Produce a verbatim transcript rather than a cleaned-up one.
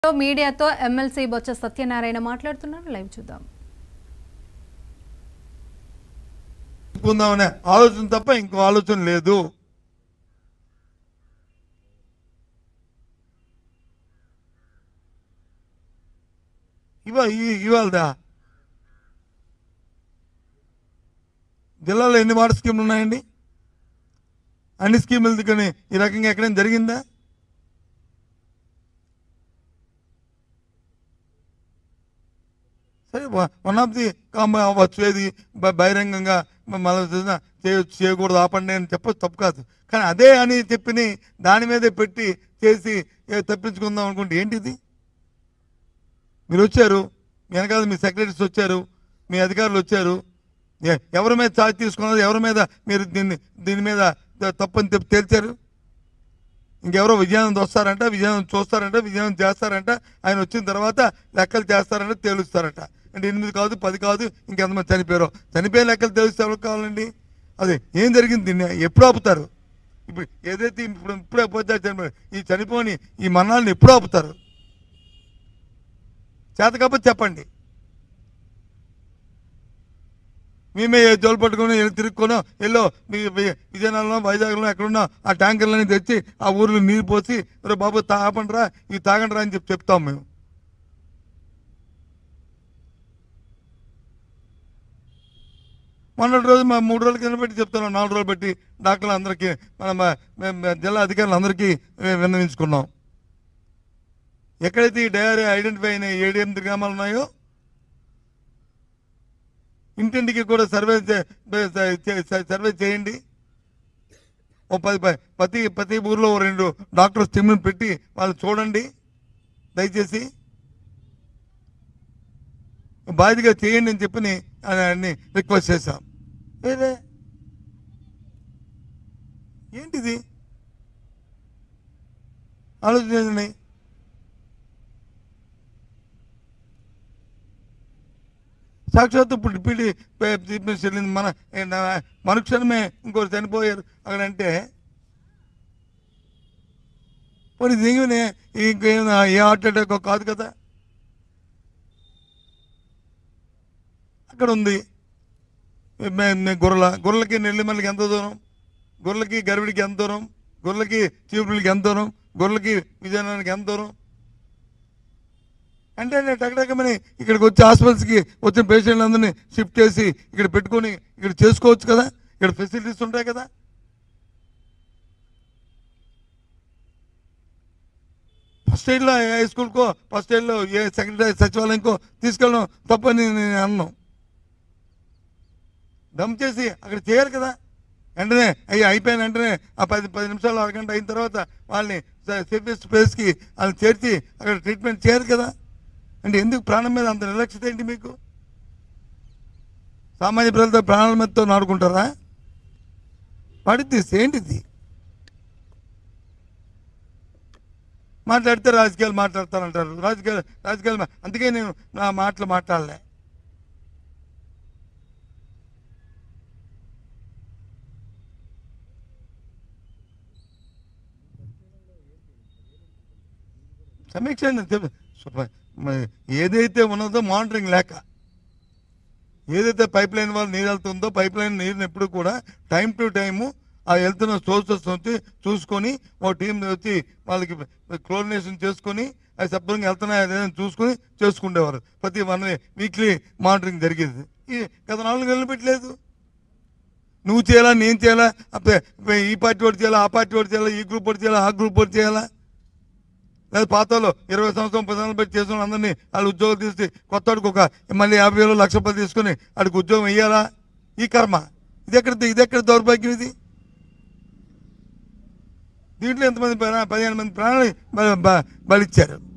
మీడియాతో ఎమ్మెల్సీ బొత్స సత్యనారాయణ మాట్లాడుతున్నారు. లైవ్ చూద్దాం. పొందామనే ఆలోచన తప్ప ఇంకో ఆలోచన లేదు. ఇవా ఇవాళదా జిల్లాలో ఎన్ని వాటర్ స్కీములు ఉన్నాయండి? అన్ని స్కీములు దిక్కని ఈ రకంగా ఎక్కడైనా జరిగిందా? సరే, వన్ ఆఫ్ ది కాంబ అవ్వచ్చు, ఏది బహిరంగంగా మళ్ళీ చేయొచ్చు, చేయకూడదు, ఆపండి అని చెప్పచ్చు, తప్పు కాదు. కానీ అదే అని చెప్పి దాని మీదే పెట్టి చేసి తప్పించుకుందాం అనుకుంటే ఏంటిది? మీరు వచ్చారు, వెనకాల మీ సెక్రటరీస్ వచ్చారు, మీ అధికారులు వచ్చారు, ఎవరి మీద ఛార్జ్ తీసుకున్నారు, ఎవరి మీద మీరు దీన్ని దీని మీద తప్పని చెప్పి తేల్చారు? ఇంకెవరో విజయానంద్ వస్తారంట, విజయానంద్ చూస్తారంట, విజయానంద్ చేస్తారంట, ఆయన వచ్చిన తర్వాత లెక్కలు చేస్తారంట, తేలుస్తారట. అంటే ఎనిమిది కాదు, పది కాదు, ఇంకెంతమంది చనిపోయారో. చనిపోయే లెక్కలు తెలిస్తే ఎవరికి కావాలండి? అదే ఏం జరిగింది, దీన్ని ఎప్పుడు ఆపుతారు? ఇప్పుడు ఏదైతే ఇప్పుడు ఇప్పుడే పోతే చనిపోయారు, ఈ చనిపోని ఈ మరణాలను ఎప్పుడు ఆపుతారు? చేత కాకపోతే చెప్పండి. మేమే జోలు పట్టుకుని తిరుక్కోనో ఎల్లో మీ విజయనగరంలో వైజాగ్లో ఎక్కడున్నా ఆ ట్యాంకర్లని తెచ్చి ఆ ఊర్లో నీరు పోసి రే బాబు తాగండిరా, ఇవి తాగండిరా అని చెప్పి చెప్తాం మేము. మొన్నటి రోజు మా మూడు రోజుల కింద పెట్టి చెప్తున్నాం, నాలుగు రోజులు పెట్టి డాక్టర్లు అందరికీ మన జిల్లా అధికారులు అందరికీ విన్నవించుకున్నాం. ఎక్కడైతే ఈ డయారీ ఐడెంటిఫై అయిన ఏడు ఎనిమిది గ్రామాలు ఉన్నాయో ఇంటింటికి కూడా సర్వే సర్వే చేయండి. ఓ పది ప్రతి ప్రతి ఊర్లో రెండు డాక్టర్స్ టీమ్ని పెట్టి వాళ్ళు చూడండి, దయచేసి బాధ్యతగా చేయండి అని చెప్పి అని రిక్వెస్ట్ చేశాం. ఏదే ఏంటిది ఆలోచించండి. సాక్షాత్తు ఇప్పుడు డిప్యూటీ చీఫ్ మినిస్టర్ వెళ్ళింది, మన మనుక్షణమే ఇంకోరు చనిపోయారు అక్కడంటే పోనీ దిగునే ఇంకేమైనా ఏ హార్ట్ అటాక్ కాదు కదా. అక్కడ ఉంది గొర్రెల గొర్రెలకి నెల్లిమల్లకి ఎంత దూరం, గొర్రెలకి గర్భిడికి ఎంత దూరం, గొర్రెలకి చీపులకి ఎంత దూరం, గొర్రెలకి విజయనగరానికి ఎంత దూరం. అంటే నేను టకటకమని ఇక్కడికి వచ్చి హాస్పిటల్స్కి వచ్చిన పేషెంట్లందరినీ షిఫ్ట్ చేసి ఇక్కడ పెట్టుకొని ఇక్కడ చేసుకోవచ్చు కదా, ఇక్కడ ఫెసిలిటీస్ ఉంటాయి కదా. ఫస్ట్ ఎయిడ్లో హై స్కూల్కో ఫస్ట్ ఎయిడ్లో ఏ సెక్రటరీ సచివాలయంకో తీసుకెళ్ళడం తప్పని నేను అన్నాను. దమ్ చేసి అక్కడ చేయాలి కదా. వెంటనే అయ్యి అయిపోయిన వెంటనే ఆ పది పది నిమిషాలు అరగంట అయిన తర్వాత వాళ్ళని సేఫెస్ట్ ప్లేస్కి వాళ్ళని చేర్చి అక్కడ ట్రీట్మెంట్ చేయాలి కదా. అంటే ఎందుకు ప్రాణం మీద అంత నిర్లక్ష్యత ఏంటి మీకు? సామాన్య ప్రజలతో ప్రాణాల మీదతో నాడుకుంటారా? పడిద్ది ఏంటిది? మాట్లాడితే రాజకీయాలు మాట్లాడతానంటారు. రాజకీయాలు రాజకీయాలు అందుకే నేను నా మాటలు మాట్లాడలే. సమీక్ష ఏదైతే ఉన్నదో మానిటరింగ్ లేక, ఏదైతే పైప్ లైన్ వల్ల నీరు వెళ్తుందో పైప్ లైన్ నీరుని ఎప్పుడు కూడా టైం టు టైము ఆ వెళ్తున్న సోర్సెస్ వచ్చి చూసుకొని ఓ టీం వచ్చి వాళ్ళకి క్లోరినేషన్ చేసుకొని అది శుభ్రంగా వెళ్తున్నాయి అదేదని చూసుకొని చేసుకునేవారు. ప్రతి వన్ వీక్లీ మానిటరింగ్ జరిగేది. ఈ గత నాలుగు నెలలు పెట్టలేదు. నువ్వు చేయాలా, నేను చేయాలా, ఈ పార్టీ వాడు చేయాలా, ఆ పార్టీ వాడు చేయాలా, ఈ గ్రూప్ వాడు చేయాలా, ఆ గ్రూప్ వాడు చేయాలా, లేదా పాతలో ఇరవై సంవత్సరం పది సంవత్సరం పెట్టి చేసిన అందరినీ వాళ్ళు ఉద్యోగం తీసి కొత్త వాడికి ఒక మళ్ళీ యాభై వేలు లక్ష రూపాయలు తీసుకుని వాడికి ఉద్యోగం వేయాలా? ఈ కర్మ ఇది ఎక్కడ ఇది ఎక్కడ దౌర్భాగ్యం ఇది? దీంట్లో ఎంతమంది పదిహేను మంది ప్రాణాలు బలిచ్చారు.